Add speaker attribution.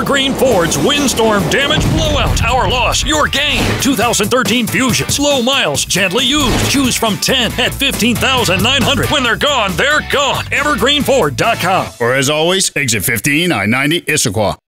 Speaker 1: Evergreen Ford's Windstorm Damage Blowout. Our loss, your gain. 2013 Fusions. Low miles, gently used. Choose from 10 at $15,900. When they're gone, they're gone. Evergreenford.com.
Speaker 2: Or as always, exit 15, I-90, Issaquah.